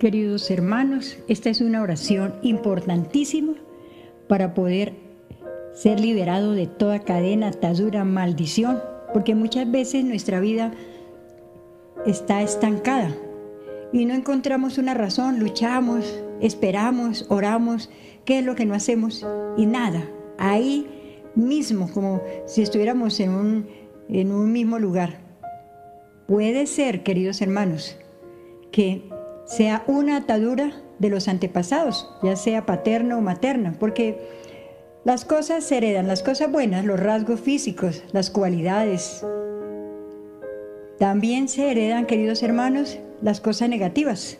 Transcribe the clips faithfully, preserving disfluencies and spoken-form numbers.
Queridos hermanos, esta es una oración importantísima para poder ser liberado de toda cadena, atadura, maldición, porque muchas veces nuestra vida está estancada y no encontramos una razón, luchamos, esperamos, oramos, ¿qué es lo que no hacemos? Y nada, ahí mismo, como si estuviéramos en un, en un mismo lugar. Puede ser, queridos hermanos, que sea una atadura de los antepasados, ya sea paterna o materna, porque las cosas se heredan, las cosas buenas, los rasgos físicos, las cualidades. También se heredan, queridos hermanos, las cosas negativas.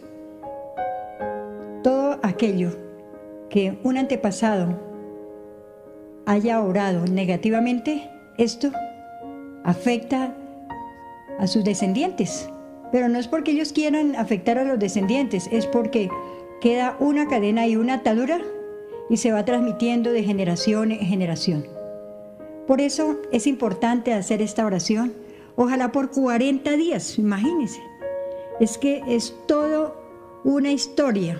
Todo aquello que un antepasado haya obrado negativamente, esto afecta a sus descendientes. Pero no es porque ellos quieran afectar a los descendientes, es porque queda una cadena y una atadura y se va transmitiendo de generación en generación. Por eso es importante hacer esta oración, ojalá por cuarenta días, imagínense. Es que es toda una historia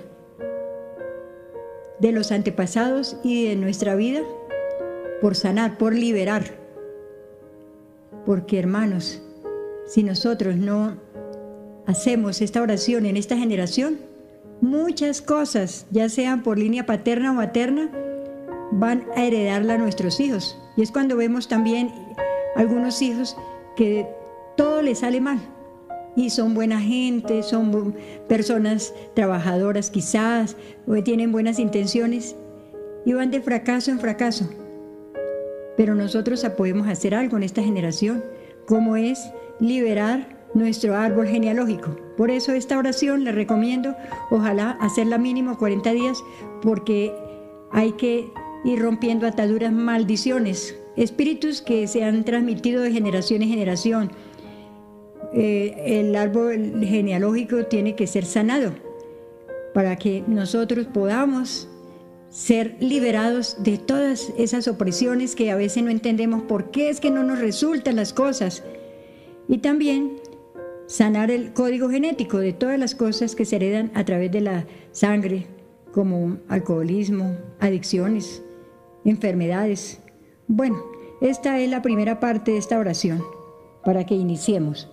de los antepasados y de nuestra vida por sanar, por liberar. Porque, hermanos, si nosotros no hacemos esta oración en esta generación, muchas cosas, ya sean por línea paterna o materna, van a heredarla a nuestros hijos. Y es cuando vemos también algunos hijos que todo les sale mal. Y son buena gente, son personas trabajadoras quizás, o tienen buenas intenciones, y van de fracaso en fracaso. Pero nosotros podemos hacer algo en esta generación, como es liberar nuestro árbol genealógico. Por eso esta oración la recomiendo, ojalá hacerla mínimo cuarenta días, porque hay que ir rompiendo ataduras, maldiciones, espíritus que se han transmitido de generación en generación. Eh, el árbol genealógico tiene que ser sanado para que nosotros podamos ser liberados de todas esas opresiones que a veces no entendemos por qué es que no nos resultan las cosas. Y también sanar el código genético de todas las cosas que se heredan a través de la sangre, como alcoholismo, adicciones, enfermedades. Bueno, esta es la primera parte de esta oración, para que iniciemos.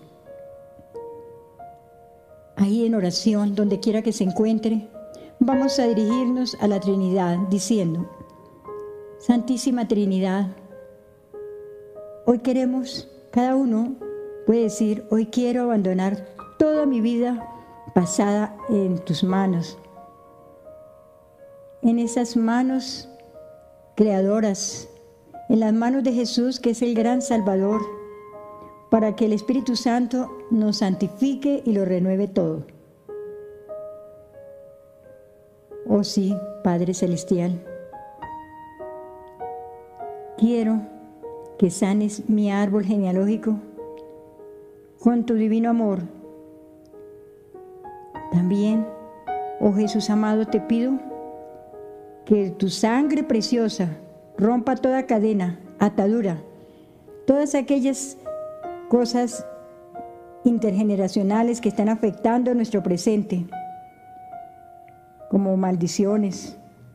Ahí en oración, donde quiera que se encuentre, vamos a dirigirnos a la Trinidad, diciendo: Santísima Trinidad, hoy queremos, cada uno puede decir, hoy quiero abandonar toda mi vida pasada en tus manos, en esas manos creadoras, en las manos de Jesús, que es el gran Salvador, para que el Espíritu Santo nos santifique y lo renueve todo. Oh sí, Padre Celestial, quiero que sanes mi árbol genealógico con tu divino amor. También, oh Jesús amado, te pido que tu sangre preciosa rompa toda cadena, atadura, todas aquellas cosas intergeneracionales que están afectando nuestro presente, como maldiciones,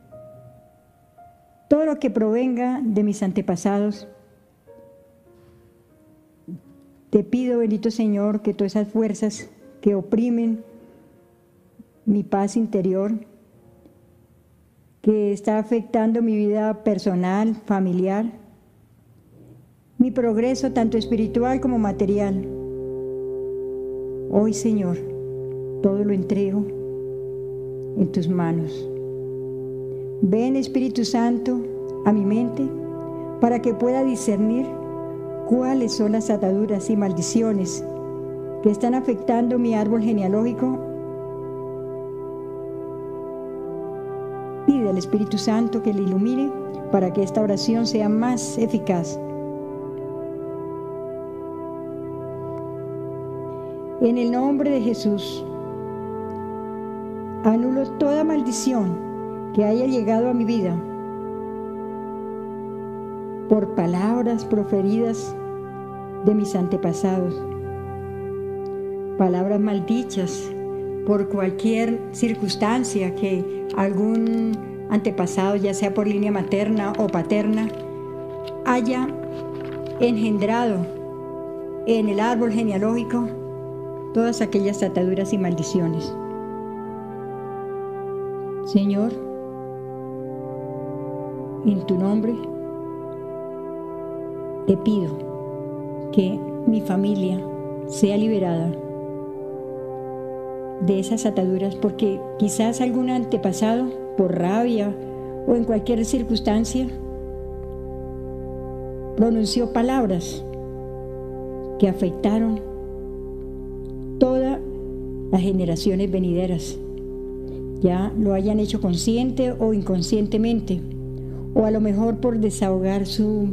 todo lo que provenga de mis antepasados. Te pido, bendito Señor, que todas esas fuerzas que oprimen mi paz interior, que está afectando mi vida personal, familiar, mi progreso tanto espiritual como material, hoy, Señor, todo lo entrego en tus manos. Ven, Espíritu Santo, a mi mente para que pueda discernir cuáles son las ataduras y maldiciones que están afectando mi árbol genealógico. Pide al Espíritu Santo que le ilumine para que esta oración sea más eficaz. En el nombre de Jesús, anulo toda maldición que haya llegado a mi vida por palabras proferidas de mis antepasados, palabras maldichas, por cualquier circunstancia que algún antepasado, ya sea por línea materna o paterna, haya engendrado en el árbol genealógico todas aquellas ataduras y maldiciones. Señor, en tu nombre te pido que mi familia sea liberada de esas ataduras, porque quizás algún antepasado, por rabia o en cualquier circunstancia, pronunció palabras que afectaron todas las generaciones venideras, ya lo hayan hecho consciente o inconscientemente, o a lo mejor por desahogar sus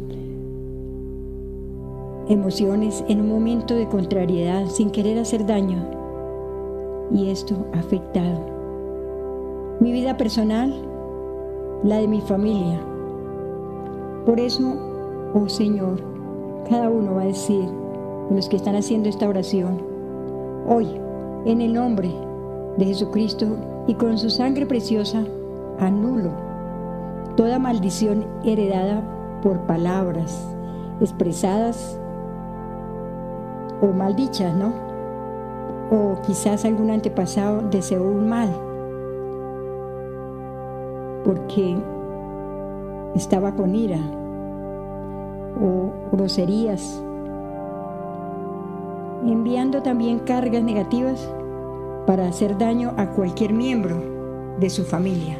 emociones en un momento de contrariedad sin querer hacer daño, y esto ha afectado mi vida personal, la de mi familia. Por eso, oh Señor, cada uno va a decir, de los que están haciendo esta oración, hoy, en el nombre de Jesucristo y con su sangre preciosa, anulo toda maldición heredada por palabras expresadas o maldichas, ¿no? O quizás algún antepasado deseó un mal porque estaba con ira o groserías, enviando también cargas negativas para hacer daño a cualquier miembro de su familia.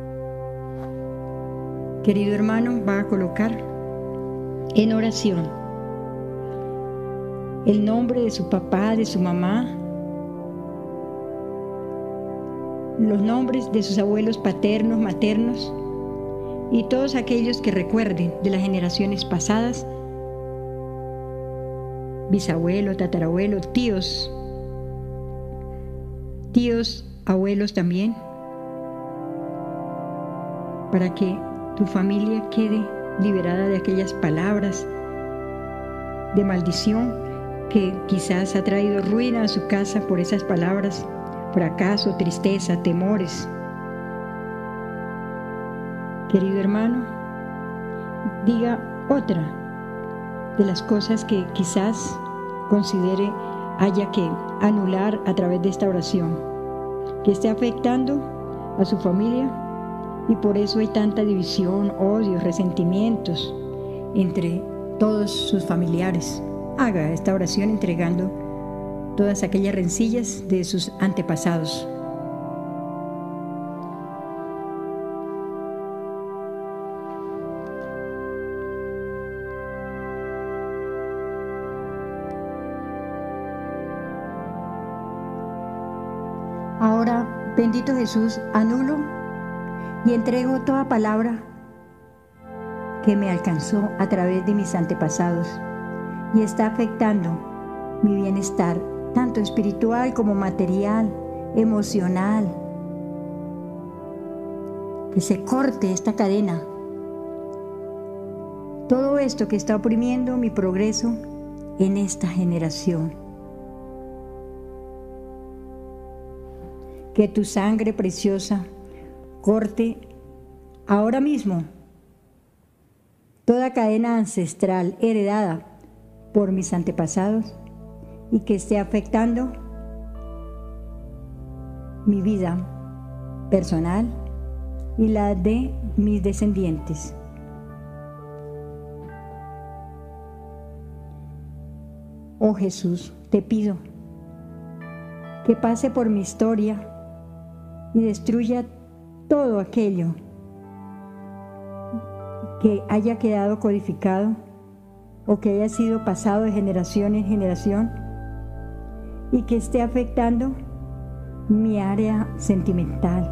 Querido hermano, va a colocar en oración el nombre de su papá, de su mamá, los nombres de sus abuelos paternos, maternos y todos aquellos que recuerden de las generaciones pasadas, bisabuelo, tatarabuelo, tíos, tíos, abuelos también, para que tu familia quede liberada de aquellas palabras de maldición que quizás ha traído ruina a su casa por esas palabras, fracaso, tristeza, temores. Querido hermano, diga otra de las cosas que quizás considere haya que anular a través de esta oración, que esté afectando a su familia, y por eso hay tanta división, odio, resentimientos entre todos sus familiares. Haga esta oración entregando todas aquellas rencillas de sus antepasados. Ahora, bendito Jesús, anulo y entrego toda palabra que me alcanzó a través de mis antepasados y está afectando mi bienestar, tanto espiritual como material, emocional. Que se corte esta cadena. Todo esto que está oprimiendo mi progreso en esta generación. Que tu sangre preciosa corte ahora mismo toda cadena ancestral heredada por mis antepasados y que esté afectando mi vida personal y la de mis descendientes. Oh Jesús, te pido que pase por mi historia y destruya todo aquello que haya quedado codificado o que haya sido pasado de generación en generación y que esté afectando mi área sentimental.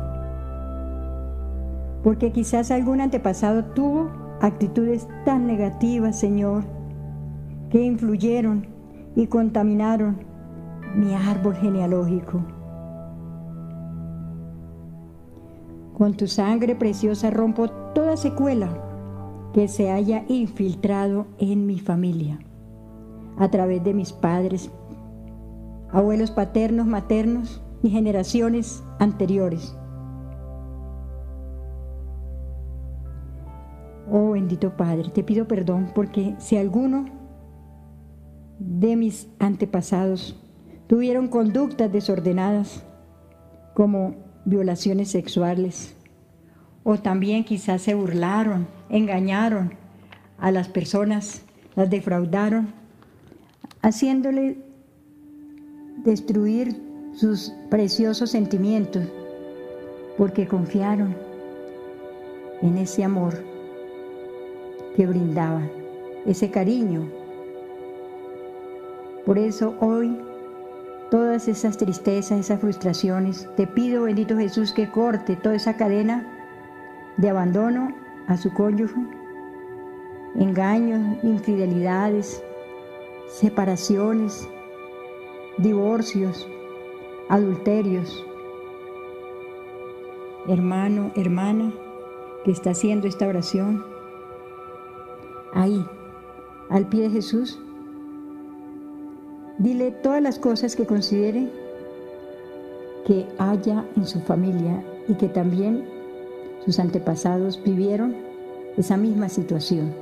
Porque quizás algún antepasado tuvo actitudes tan negativas, Señor, que influyeron y contaminaron mi árbol genealógico. Con tu sangre preciosa rompo toda secuela que se haya infiltrado en mi familia, a través de mis padres, abuelos paternos, maternos y generaciones anteriores. Oh bendito Padre, te pido perdón porque si alguno de mis antepasados tuvieron conductas desordenadas, como violaciones sexuales, o también quizás se burlaron, engañaron a las personas, las defraudaron, haciéndole destruir sus preciosos sentimientos, porque confiaron en ese amor que brindaba, ese cariño. Por eso hoy, todas esas tristezas, esas frustraciones, te pido, bendito Jesús, que corte toda esa cadena de abandono a su cónyuge, engaños, infidelidades, separaciones, divorcios, adulterios. Hermano, hermana, que está haciendo esta oración, ahí, al pie de Jesús, dile todas las cosas que considere que haya en su familia y que también sus antepasados vivieron esa misma situación.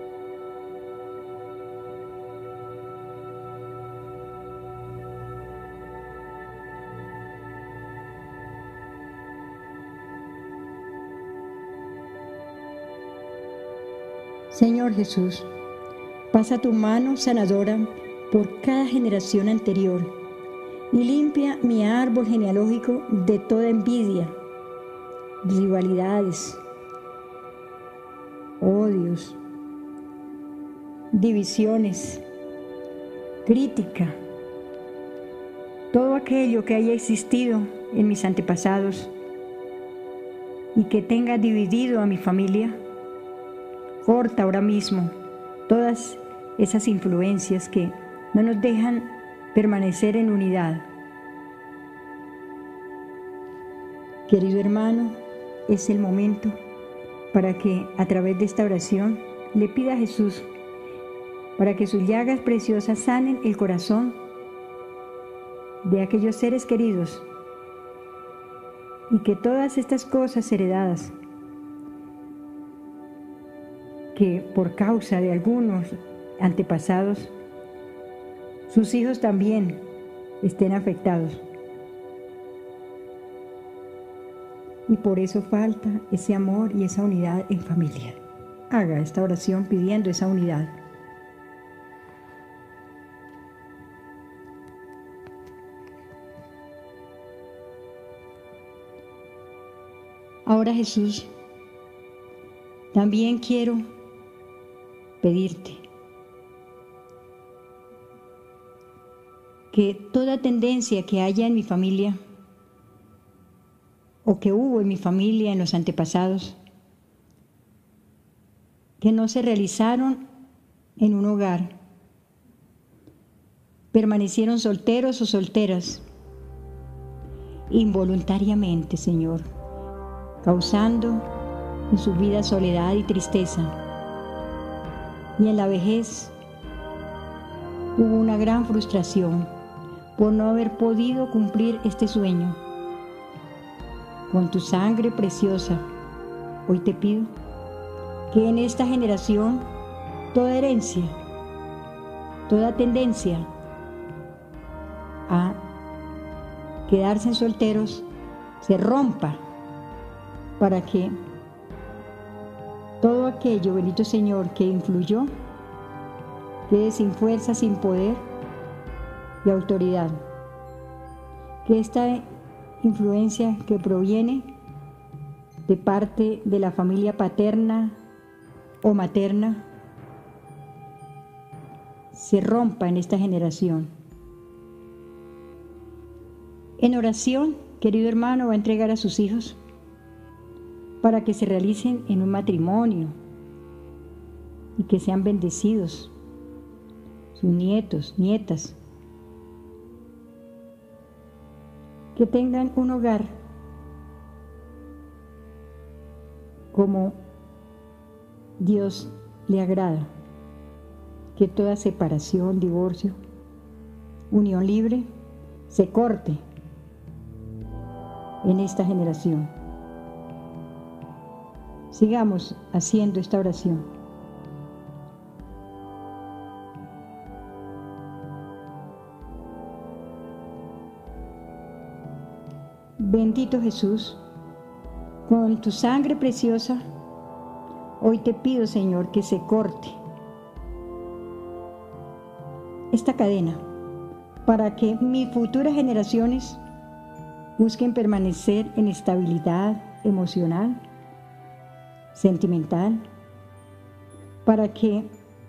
Señor Jesús, pasa tu mano sanadora por cada generación anterior y limpia mi árbol genealógico de toda envidia, rivalidades, odios, divisiones, crítica, todo aquello que haya existido en mis antepasados y que tenga dividido a mi familia. Corta ahora mismo todas esas influencias que no nos dejan permanecer en unidad. Querido hermano, es el momento para que a través de esta oración le pida a Jesús para que sus llagas preciosas sanen el corazón de aquellos seres queridos y que todas estas cosas heredadas que por causa de algunos antepasados, sus hijos también estén afectados. Y por eso falta ese amor y esa unidad en familia. Haga esta oración pidiendo esa unidad. Ahora, Jesús, también quiero pedirte que toda tendencia que haya en mi familia o que hubo en mi familia en los antepasados, que no se realizaron en un hogar, permanecieron solteros o solteras, involuntariamente, Señor, causando en su vida soledad y tristeza. Y en la vejez hubo una gran frustración por no haber podido cumplir este sueño. Con tu sangre preciosa, hoy te pido que en esta generación toda herencia, toda tendencia a quedarse en solteros se rompa para que todo aquello, bendito Señor, que influyó, quede sin fuerza, sin poder y autoridad. Que esta influencia que proviene de parte de la familia paterna o materna se rompa en esta generación. En oración, querido hermano, va a entregar a sus hijos para que se realicen en un matrimonio y que sean bendecidos, sus nietos, nietas, que tengan un hogar como Dios le agrada, que toda separación, divorcio, unión libre se corte en esta generación. Sigamos haciendo esta oración. Bendito Jesús, con tu sangre preciosa, hoy te pido, Señor, que se corte esta cadena para que mis futuras generaciones busquen permanecer en estabilidad emocional, sentimental, para que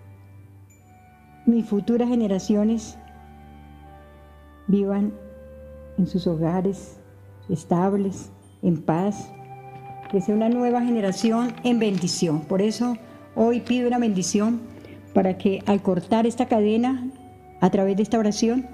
mis futuras generaciones vivan en sus hogares estables, en paz, que sea una nueva generación en bendición. Por eso hoy pido una bendición para que al cortar esta cadena a través de esta oración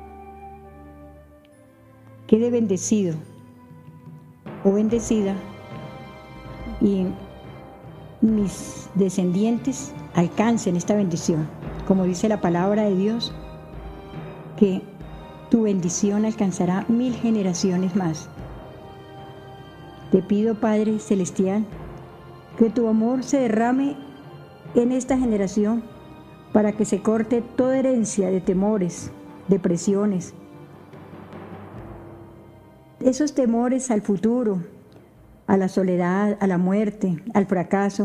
quede bendecido o bendecida y mis descendientes alcancen esta bendición, como dice la palabra de Dios, que tu bendición alcanzará mil generaciones más. Te pido, Padre Celestial, que tu amor se derrame en esta generación para que se corte toda herencia de temores, depresiones, esos temores al futuro, a la soledad, a la muerte, al fracaso,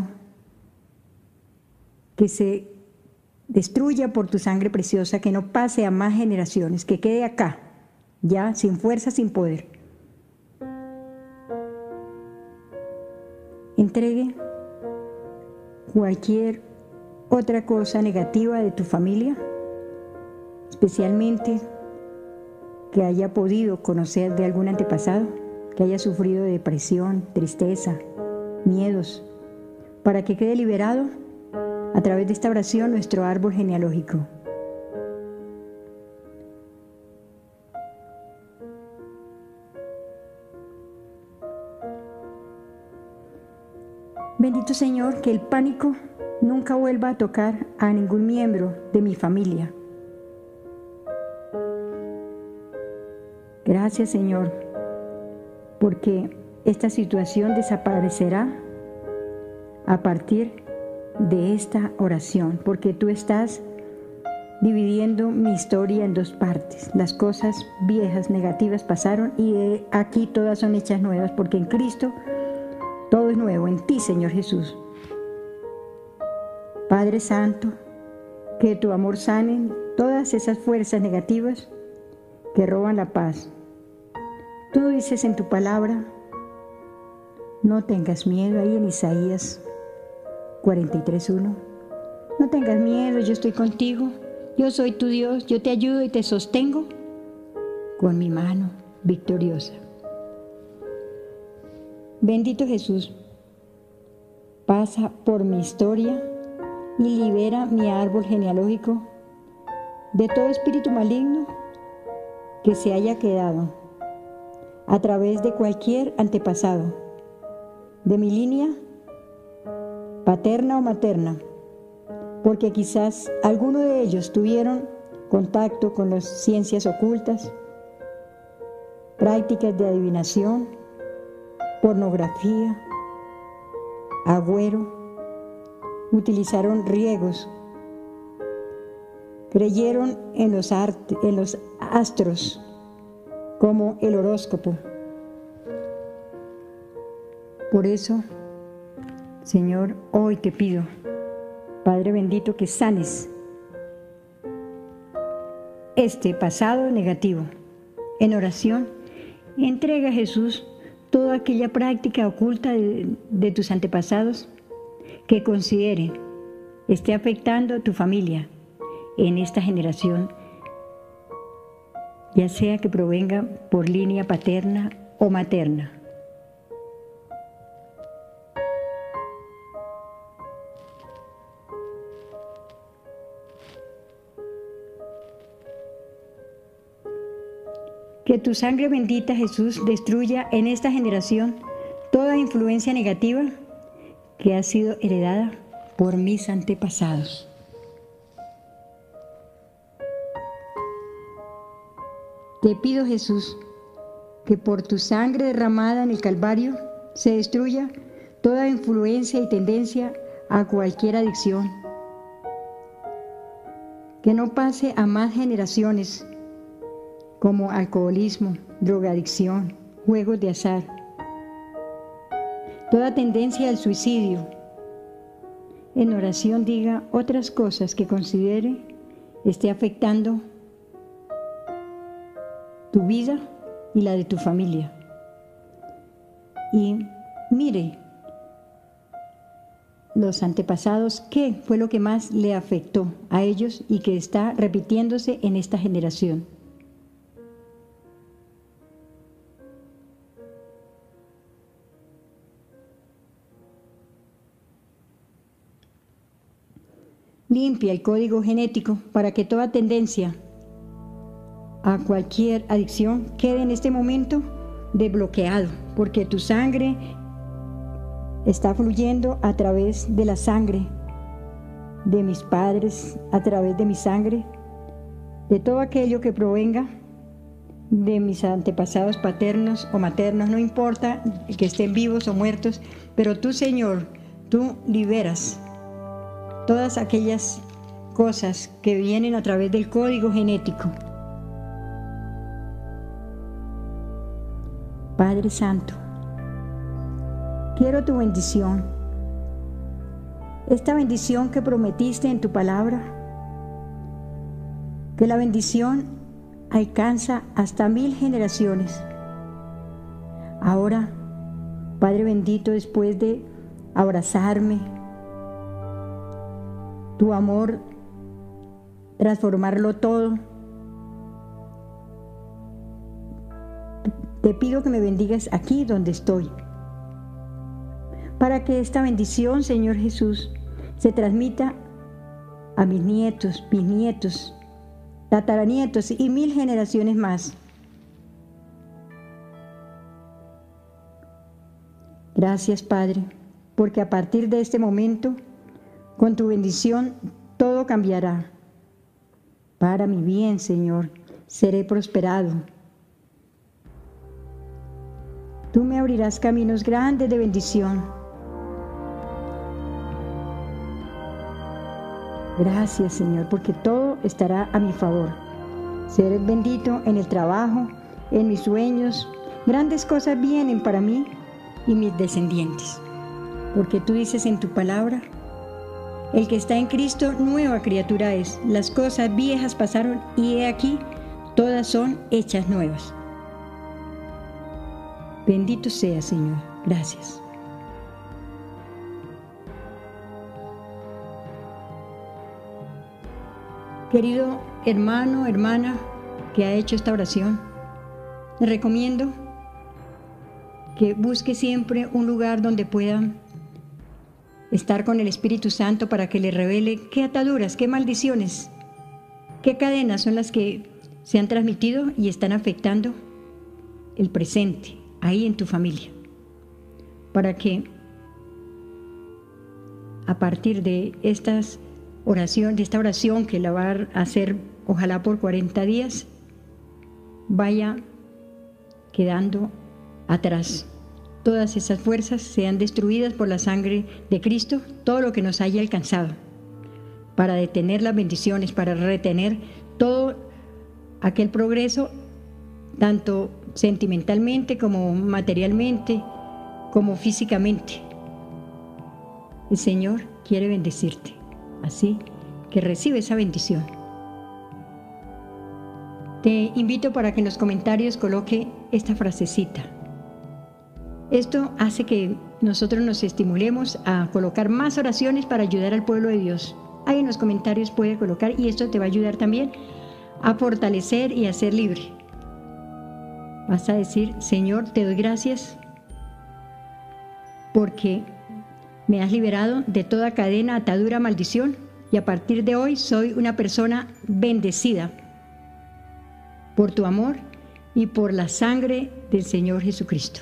que se destruya por tu sangre preciosa, que no pase a más generaciones, que quede acá, ya sin fuerza, sin poder. Entregue cualquier otra cosa negativa de tu familia, especialmente que haya podido conocer de algún antepasado, que haya sufrido de depresión, tristeza, miedos, para que quede liberado a través de esta oración nuestro árbol genealógico. Bendito Señor, que el pánico nunca vuelva a tocar a ningún miembro de mi familia. Gracias, Señor, porque esta situación desaparecerá a partir de esta oración, porque tú estás dividiendo mi historia en dos partes. Las cosas viejas, negativas pasaron y aquí todas son hechas nuevas, porque en Cristo todo es nuevo, en ti, Señor Jesús. Padre Santo, que tu amor sane todas esas fuerzas negativas que roban la paz. Tú dices en tu palabra, no tengas miedo, ahí en Isaías cuarenta y tres, uno. No tengas miedo, yo estoy contigo, yo soy tu Dios, yo te ayudo y te sostengo con mi mano victoriosa. Bendito Jesús, pasa por mi historia y libera mi árbol genealógico de todo espíritu maligno que se haya quedado a través de cualquier antepasado, de mi línea paterna o materna, porque quizás alguno de ellos tuvieron contacto con las ciencias ocultas, prácticas de adivinación, pornografía, agüero, utilizaron riegos, creyeron en los, art- en los astros como el horóscopo. Por eso, Señor, hoy te pido, Padre bendito, que sanes este pasado negativo. En oración, entrega a Jesús toda aquella práctica oculta de, de tus antepasados que considere esté afectando a tu familia en esta generación, ya sea que provenga por línea paterna o materna. Que tu sangre bendita, Jesús, destruya en esta generación toda influencia negativa que ha sido heredada por mis antepasados. Te pido, Jesús, que por tu sangre derramada en el Calvario se destruya toda influencia y tendencia a cualquier adicción. Que no pase a más generaciones como alcoholismo, drogadicción, juegos de azar, toda tendencia al suicidio. En oración diga otras cosas que considere esté afectando tu vida y la de tu familia. Y mire los antepasados, qué fue lo que más le afectó a ellos y que está repitiéndose en esta generación. Limpia el código genético para que toda tendencia a cualquier adicción quede en este momento desbloqueado, porque tu sangre está fluyendo a través de la sangre de mis padres, a través de mi sangre, de todo aquello que provenga de mis antepasados paternos o maternos, no importa que estén vivos o muertos, pero tú, Señor, tú liberas todas aquellas cosas que vienen a través del código genético. Padre Santo, quiero tu bendición, esta bendición que prometiste en tu palabra, que la bendición alcanza hasta mil generaciones. Ahora, Padre bendito, después de abrazarme, tu amor, transformarlo todo, te pido que me bendigas aquí donde estoy, para que esta bendición, Señor Jesús, se transmita a mis nietos, bisnietos, tataranietos y mil generaciones más. Gracias, Padre, porque a partir de este momento, con tu bendición, todo cambiará. Para mi bien, Señor, seré prosperado. Tú me abrirás caminos grandes de bendición. Gracias, Señor, porque todo estará a mi favor. Seré bendito en el trabajo, en mis sueños. Grandes cosas vienen para mí y mis descendientes. Porque tú dices en tu palabra, el que está en Cristo, nueva criatura es. Las cosas viejas pasaron y he aquí, todas son hechas nuevas. Bendito sea, Señor. Gracias. Querido hermano, hermana que ha hecho esta oración, le recomiendo que busque siempre un lugar donde pueda estar con el Espíritu Santo para que le revele qué ataduras, qué maldiciones, qué cadenas son las que se han transmitido y están afectando el presente, ahí en tu familia, para que a partir de estas oración, de esta oración que la va a hacer ojalá por cuarenta días, vaya quedando atrás. Todas esas fuerzas sean destruidas por la sangre de Cristo, todo lo que nos haya alcanzado, para detener las bendiciones, para retener todo aquel progreso, tanto sentimentalmente como materialmente, como físicamente. El Señor quiere bendecirte. Así que recibe esa bendición. Te invito para que en los comentarios coloque esta frasecita. Esto hace que nosotros nos estimulemos a colocar más oraciones para ayudar al pueblo de Dios. Ahí en los comentarios puede colocar y esto te va a ayudar también a fortalecer y a ser libre. Vas a decir, Señor, te doy gracias porque me has liberado de toda cadena, atadura, maldición, y a partir de hoy soy una persona bendecida por tu amor y por la sangre del Señor Jesucristo.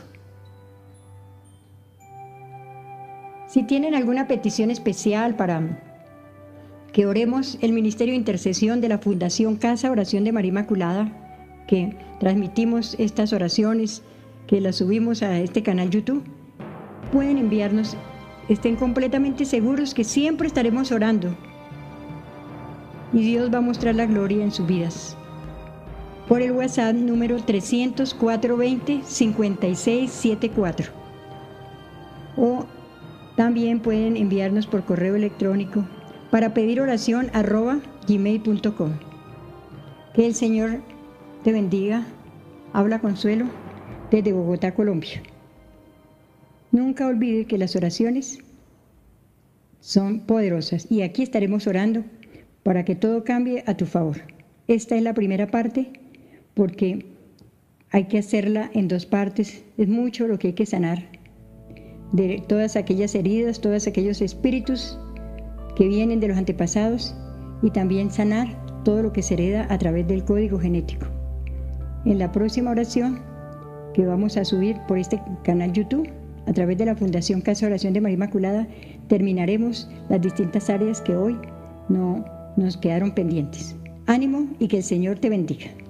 Si tienen alguna petición especial para que oremos, el Ministerio de Intercesión de la Fundación Casa Oración de María Inmaculada que transmitimos estas oraciones, que las subimos a este canal YouTube, pueden enviarnos. Estén completamente seguros que siempre estaremos orando y Dios va a mostrar la gloria en sus vidas. Por el WhatsApp número trescientos cuatro veinte cincuenta y seis setenta y cuatro. O también pueden enviarnos por correo electrónico para pedir oración arroba gmail punto com. Que el Señor te bendiga. Habla Consuelo desde Bogotá, Colombia. Nunca olvides que las oraciones son poderosas y aquí estaremos orando para que todo cambie a tu favor. Esta es la primera parte porque hay que hacerla en dos partes. Es mucho lo que hay que sanar de todas aquellas heridas, todos aquellos espíritus que vienen de los antepasados y también sanar todo lo que se hereda a través del código genético. En la próxima oración que vamos a subir por este canal YouTube, a través de la Fundación Casa de Oración de María Inmaculada, terminaremos las distintas áreas que hoy no nos quedaron pendientes. Ánimo y que el Señor te bendiga.